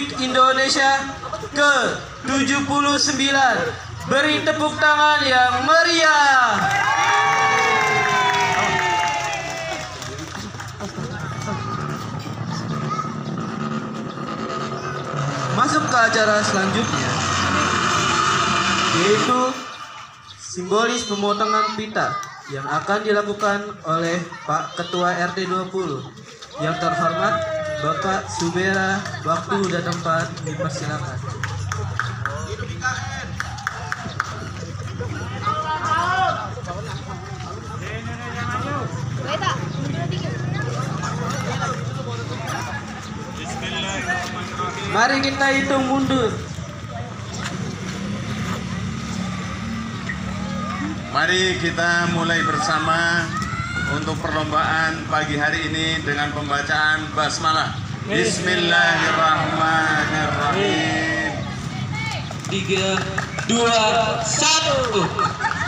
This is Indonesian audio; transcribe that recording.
Republik Indonesia ke-79. Beri tepuk tangan yang meriah. Masuk ke acara selanjutnya, yaitu simbolis pemotongan pita yang akan dilakukan oleh Pak Ketua RT 20. Yang terhormat Bapak Subera, waktu dan tempat dipersilakan. Mari kita hitung mundur. Mari kita mulai bersama untuk perlombaan pagi hari ini dengan pembacaan basmalah. Bismillahirrahmanirrahim. 3, 2, 1.